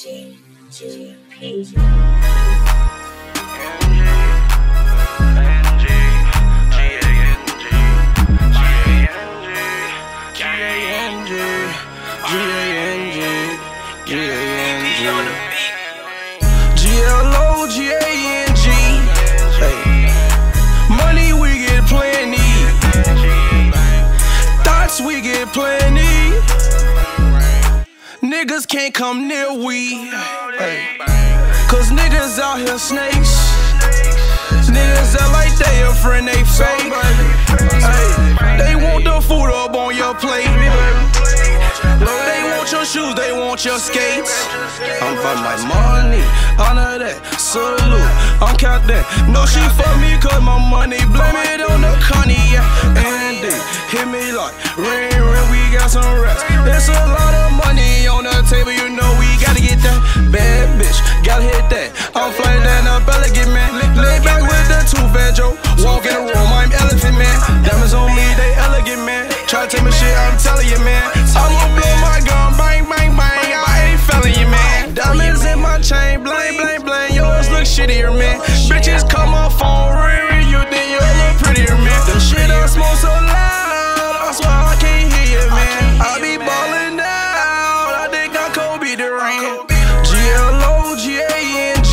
G-L-O-G-A-N-G. Money we get plenty, thoughts we get plenty. Niggas can't come near we, cause niggas out here snakes. Niggas act like they a friend, they fake. They want the food up on your plate. They want your shoes, they want your skates. I'm for my money, honor that, salute, I'm count that. No, she fuck me cause my money, blame it on the Connie, yeah. And they hit me like ring, ring, we got some racks. There's a lot of money on the table, you know we gotta get that. Bad bitch, gotta hit that. I'm flying down up elegant, man. Lay back with the two-fat Joe. Walk in the room, I'm elephant, man. Diamonds on me, they elegant, man. Try to take my shit, I'm telling you, man. I'ma blow my gun, bang, bang, bang. I ain't felling you, man. Diamonds in my chain, bling, bling, bling. Yours look shittier, man. Bitches come off phone, ring, you think you look prettier, man. The shit I smoke so loud, I swear I can't hear you, man. I be ballin' down, I think I'm Kobe Durant. G-L-O-G-A-N-G.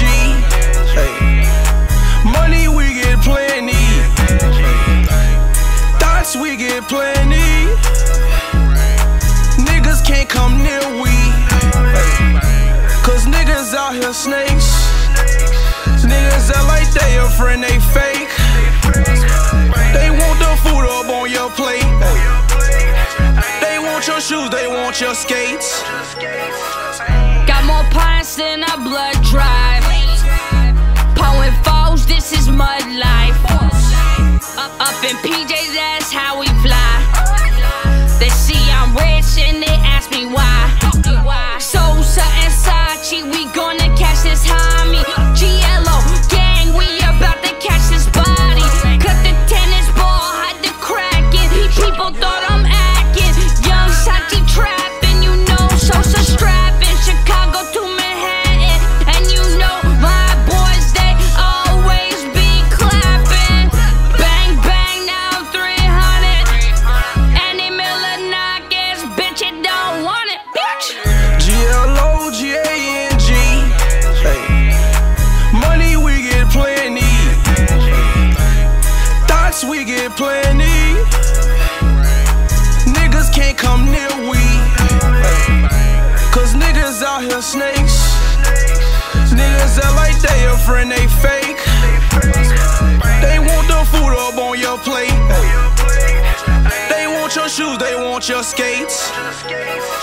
Money we get plenty, thoughts we get plenty. Niggas can't come near we, cause niggas out here snakes. Niggas act like they a friend, they fake. They want the food up on your plate. They want your shoes, they want your skates. Got more pints than a blood drive. Pouring foes, this is mud life. Up in PJs, that's how we fly. They see I'm rich and they ask me why. Sosa and Sachi, we gonna catch this homie. GLO gang, we about to catch this body. Cut the tennis ball, hide the crackin'. People thought I'm acting. Young Sachi trapping, you know Sosa strapping. Chicago to Manhattan, and you know my boys, they always be clapping. Bang, bang, now I'm 300. Andy Miller knockers, bitch, you don't want it, bitch. G-L-O-G-A-N-G. Money we get plenty, thoughts we get plenty. Niggas can't come near we, cause niggas out here snakes. Niggas act like they a friend, they fake. They want the food up on your plate. They want your shoes, they want your skates.